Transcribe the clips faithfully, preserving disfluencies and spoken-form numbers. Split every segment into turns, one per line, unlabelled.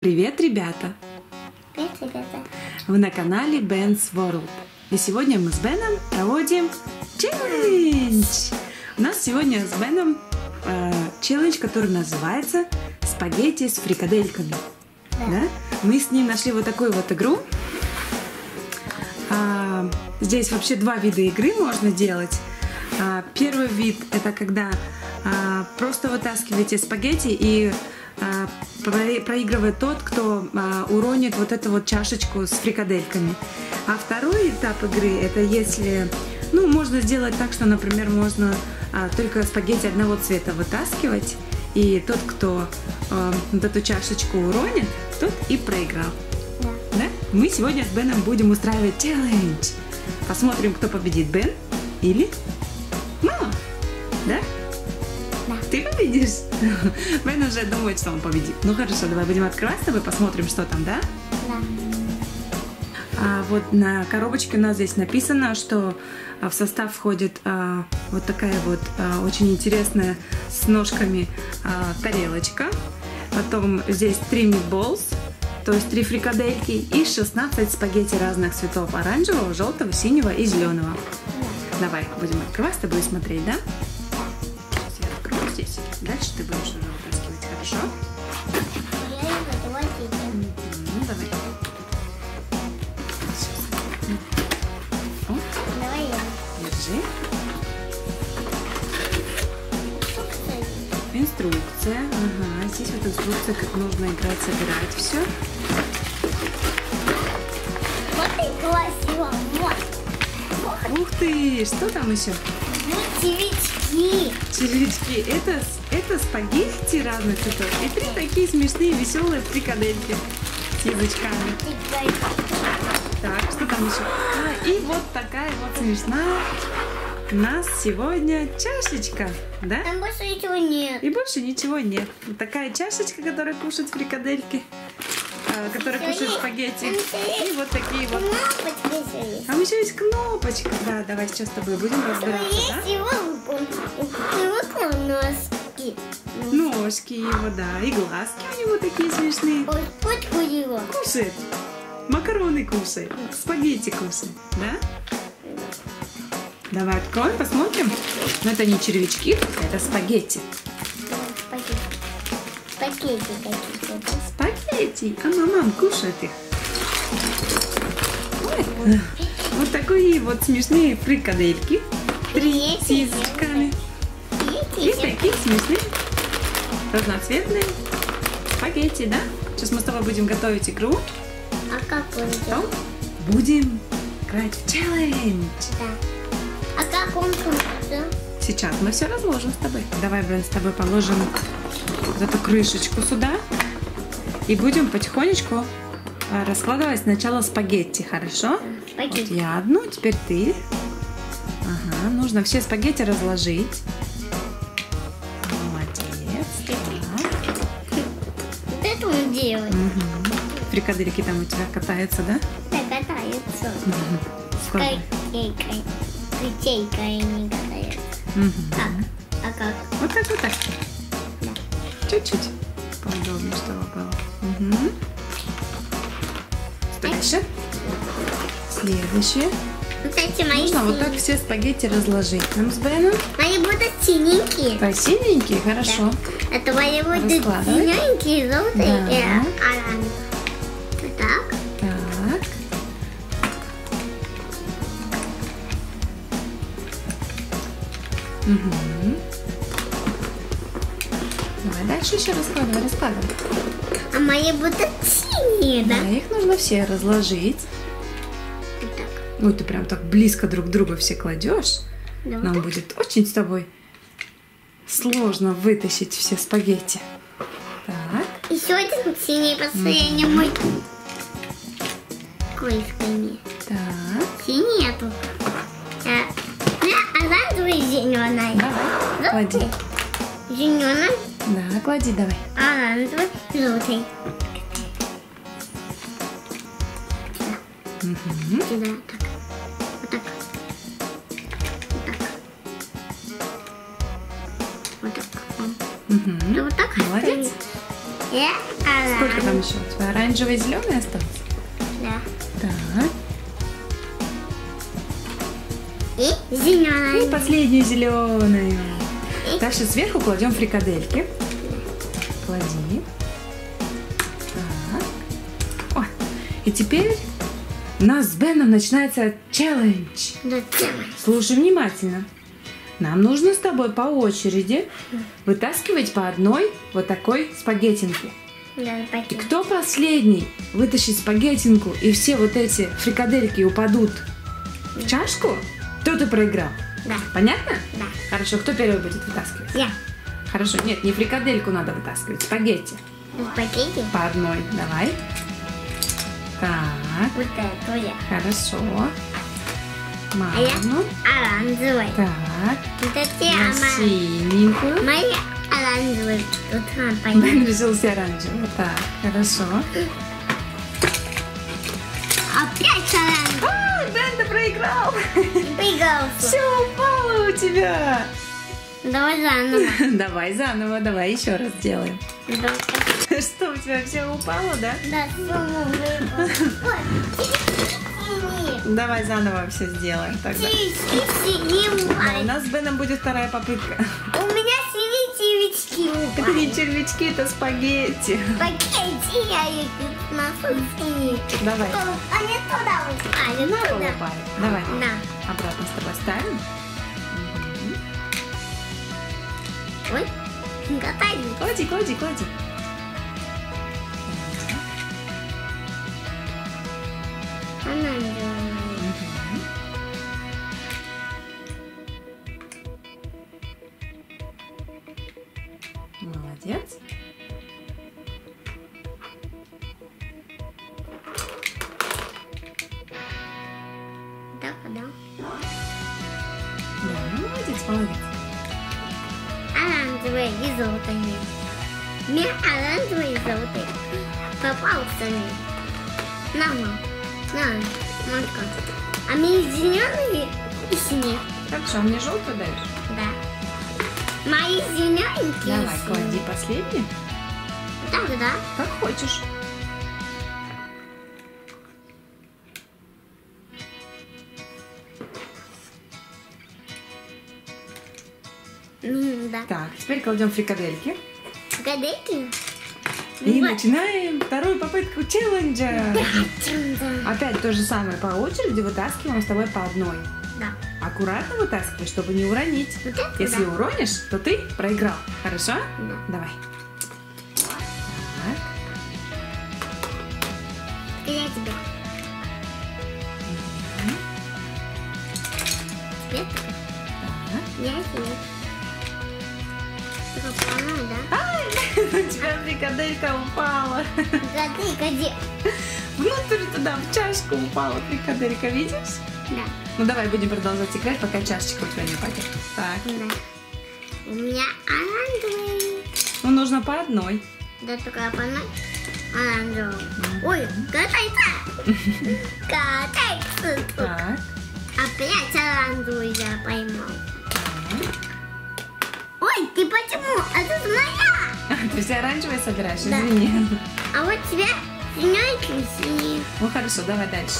Привет, ребята!
Привет, ребята!
Вы на канале Ben's World. И сегодня мы с Беном проводим челлендж. У нас сегодня с Беном э, челлендж, который называется спагетти с фрикадельками.
Да.
Да? Мы с ним нашли вот такую вот игру. А, здесь вообще два вида игры можно делать. А, первый вид — это когда а, просто вытаскиваете спагетти и а, проигрывает тот, кто а, уронит вот эту вот чашечку с фрикадельками. А второй этап игры — это если, ну, можно сделать так, что, например, можно а, только спагетти одного цвета вытаскивать, и тот, кто а, вот эту чашечку уронит, тот и проиграл.
Да.
Да? Мы сегодня с Беном будем устраивать челлендж. Посмотрим, кто победит, Бен или мама. Да?
Да.
Ты победишь? Бен уже думает, что он победит. Ну хорошо, давай будем открывать с тобой, посмотрим, что там, да?
Да.
А вот на коробочке у нас здесь написано, что в состав входит а, вот такая вот а, очень интересная с ножками а, тарелочка. Потом здесь три meatballs, то есть три фрикадельки, и шестнадцать спагетти разных цветов: оранжевого, желтого, синего и зеленого.
Да.
Давай будем открывать с тобой и смотреть, да? Сейчас я открою здесь. Дальше ты будешь уже вытаскивать, хорошо?
Я его давайте.
Ну, давай. О,
Давай я.
держи. Инструкция. Ага, здесь вот инструкция, как нужно играть, собирать все.
Вот и красиво. Вот.
Ух ты! Что там еще?
Вот червячки.
Червячки. Это, это спагетти разных цветов. И три такие смешные, веселые фрикадельки с язычками. Так, что там еще? А, и вот такая вот смешная у нас сегодня чашечка, да?
Там больше ничего нет.
И больше ничего нет. Вот такая чашечка, которая кушает фрикадельки, а, которая
Еще
кушает
есть.
спагетти.
Еще
И вот такие вот.
Кнопочка еще есть.
Там еще есть кнопочка. Да, давай сейчас с тобой будем разбираться,
Есть
да?
его, его носки.
Ножки его, да, и глазки у него такие смешные.
Ой, почку его.
Кушает. Макароны кушает. Спагетти кушает, да? Давай откроем, посмотрим. Но это не червячки, это спагетти.
Спагетти. Спагетти какие-то.
Спагетти. А мамам кушает их. Ой. Вот такие вот смешные фрикадельки. Три
Есть
с язычками. И
Есть
такие смешные разноцветные спагетти, да? Сейчас мы с тобой будем готовить игру.
А как он
Потом
делает?
будем играть в челлендж.
Да. А как он крутится?
Сейчас мы все разложим с тобой. Давай, Бен, с тобой положим вот эту крышечку сюда. И будем потихонечку а, раскладывать сначала спагетти, хорошо?
Спагетти.
Вот я одну, теперь ты. Ага, нужно все спагетти разложить. Молодец. Так.
Вот это он делает.
Угу. Фрикадельки там у тебя катаются, да?
Да, катается.
Угу.
С
Складывай.
котейкой. Котейкой не катается.
Угу.
Как? А как?
Вот так, вот так.
Да.
Чуть-чуть. Поудобнее, чтобы было. Угу. Дальше. Следующее.
Вот эти мои
Нужно вот так
синенькие.
все спагетти разложить. Нам с Беном.
Мои будут синенькие.
А синенькие, хорошо.
Это мои будут
Раскладывай.
зелененькие, желтые
Да.
и оранжевые. Вот так.
Так. Угу. Давай дальше еще раскладывай, раскладывай.
А мои будут синие, да?
Да, их нужно все разложить.
Вот так.
Ой, ты прям так близко друг к другу все кладешь.
Да, вот
Нам
так.
будет очень с тобой сложно вытащить все спагетти. Так.
Еще один синий последний мой. Крышками.
Так.
Синий тут. А, а оранжевый и зеленый.
Давай, клади.
Зеленый,
Да, клади давай.
оранжевый, желтый.
Угу.
Сюда, так. Вот так. Вот так. Вот так.
Угу.
Вот так.
Молодец.
стоит. Я
Сколько там
оранжевый.
еще? У тебя оранжевый и зеленый остался?
Да.
Так.
И
И
зеленый.
последнюю зеленую.
И-
Дальше сверху кладем фрикадельки. Клади. Так. О, и теперь у нас с Беном начинается челлендж.
Да,
Слушай внимательно. Нам нужно с тобой по очереди вытаскивать по одной вот такой спагеттинки.
да,
И
пойдем.
кто последний вытащит спагеттинку и все вот эти фрикадельки упадут в чашку, тот и проиграл.
Да.
Понятно?
Да.
Хорошо, кто первый будет вытаскивать?
Я.
Хорошо, нет, не фрикадельку надо вытаскивать, спагетти.
Спагетти.
По одной, давай. Так,
Вот это я.
хорошо.
А я
Маму.
оранжевый.
Так,
Вот эти
на
мои.
синенькую.
Мои оранжевые. Тут нам пойдем.
Бен решил все оранжевый. Так, хорошо.
Опять оранжевый.
А, Бен, ты проиграл.
Пригался.
Все упало у тебя.
Давай заново.
Давай заново, давай еще раз сделаем.
Давай.
Что, у тебя все упало, да?
Да, сумму выпал. Ой, синий.
Давай заново все сделаем тогда.
Синий
Да, у
упали.
нас с Беном будет вторая попытка.
У меня синие червячки
Это не
упали.
червячки, это спагетти.
Спагетти я их ношу синие.
Давай.
Они туда упали.
На пол
туда.
упали. Давай.
Да.
Обратно с тобой ставим.
Ой, катаюсь.
Клади, клади, клади.
Оранжевый.
Молодец.
Да, да.
Да, молодец, молодец.
Оранжевый и желтый. У меня оранжевый и желтый. Попался мне. На, мам. На, матка. А мне зеленые и синие.
Хорошо, мне желтую даешь?
Да. Мои зелененькие.
Давай,
и
клади
синие.
последний.
Да, да.
Как хочешь.
М, Да.
Так, теперь кладем фрикадельки.
Гадейки?
И
Вот.
начинаем вторую попытку челленджа.
Да.
Опять то же самое по очереди вытаскиваем с тобой по одной.
Да.
Аккуратно вытаскивай, чтобы не уронить.
Вот это
Если
да.
уронишь, то ты проиграл. Хорошо?
Да.
Давай. Так.
Я тебе. Цвет?
Так.
Я тебе. Попала, да?
Ай, у тебя фрикаделька упала.
Гадей, гадей.
Внутрь туда, в чашку упала фрикаделька, видишь?
Да.
Ну давай будем продолжать играть, пока чашечка у тебя не упадет. Так.
Да. У меня оранжевый.
Ну нужно по одной.
Да, только по одной оранжевый. Ой, катайся. Катайся.
Так.
Опять оранжевый я поймал.
Так.
Ой, ты почему? Это же моя.
Ты все оранжевые собираешь?
Да.
Извини.
А вот тебя синенький синий.
Ну хорошо, давай дальше.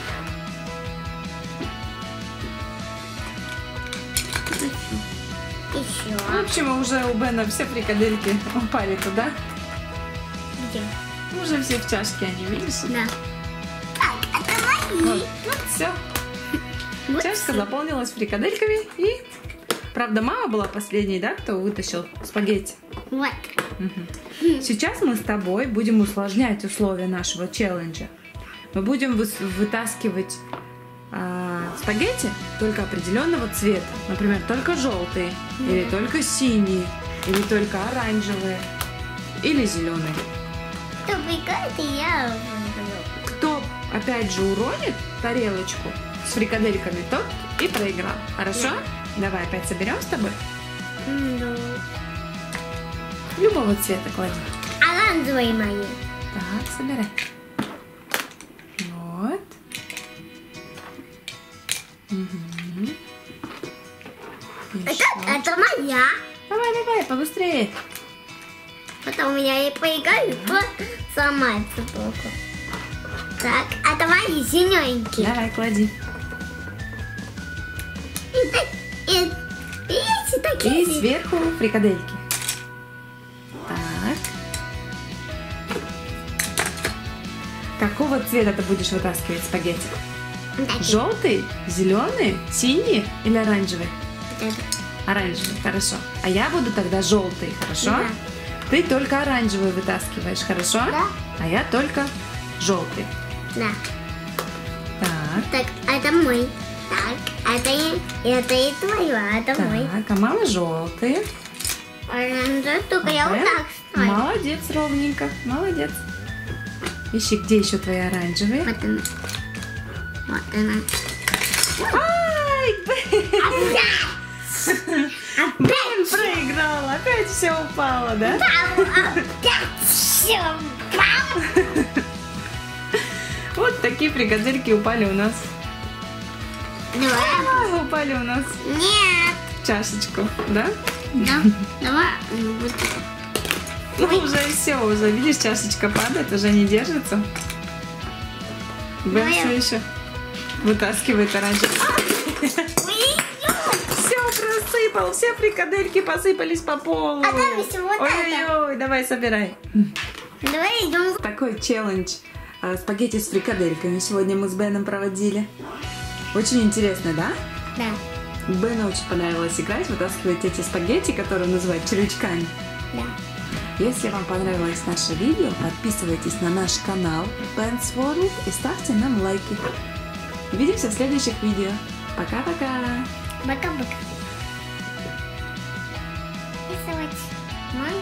Еще.
В общем, уже у Бена все фрикадельки упали туда.
Где?
Уже все в чашке они, видишь?
Да. Так, это мои.
Вот, вот все.
Вот
Чашка
всё.
заполнилась фрикадельками. И, правда, мама была последней, да, кто вытащил спагетти.
Вот.
Мгм. Сейчас мы с тобой будем усложнять условия нашего челленджа. Мы будем выс- вытаскивать а, спагетти только определенного цвета. Например, только желтые, или только синие, или только оранжевые, или зеленые.
Кто прикает, и я выиграю.
Кто, опять же, уронит тарелочку с фрикадельками, тот и проиграл. Хорошо? Давай опять соберем с тобой.
Ну,
Любого цвета клади.
оранжевые мои.
Так, собирай. Вот. Мгм.
Это,
Еще.
это моя.
Давай, давай, побыстрее.
потом я и поиграю, то сломается плохо. Так, а давай зелененький.
Давай, клади.
И, так- и, и эти такие.
И сверху фрикадельки. Так. Какого цвета ты будешь вытаскивать спагетти?
Такие.
Желтый, зеленый, синий или оранжевый?
Вот это.
Оранжевый, хорошо. А я буду тогда желтый, хорошо?
Да.
Ты только оранжевый вытаскиваешь, хорошо?
Да.
А я только желтый.
Да.
Так,
Так, это мой. Так, это и, это и твое, а это мой.
так, а мама желтый.
Оранжевый, только я вот так ставлю.
Молодец, ровненько, молодец. Ищи, где еще твои оранжевые?
Вот она. Вот она.
Ай,
Опять!
Блин, проиграл, опять все упало, да?
Опять все.
Вот такие фрикадельки упали у нас.
Давай.
А, упали у нас
Нет.
в чашечку, да?
Да. Давай. Вот.
Ну уже все, уже видишь, чашечка падает, уже не держится. Бен
Давай
все
я-
еще вытаскивает оранжевый.
Ой,
Все просыпал, все фрикадельки посыпались по полу.
А там еще вот это.
Ой-ой-ой, давай собирай.
Давай идем.
Такой челлендж э, спагетти с фрикадельками сегодня мы с Беном проводили. Очень интересно, да?
Да.
Бену очень понравилось играть, вытаскивать эти спагетти, которые называют червячками.
Да.
Если вам понравилось наше видео, подписывайтесь на наш канал Ben's World и ставьте нам лайки. Увидимся в следующих видео. Пока-пока!
Пока-пока. Рисовать. Можно?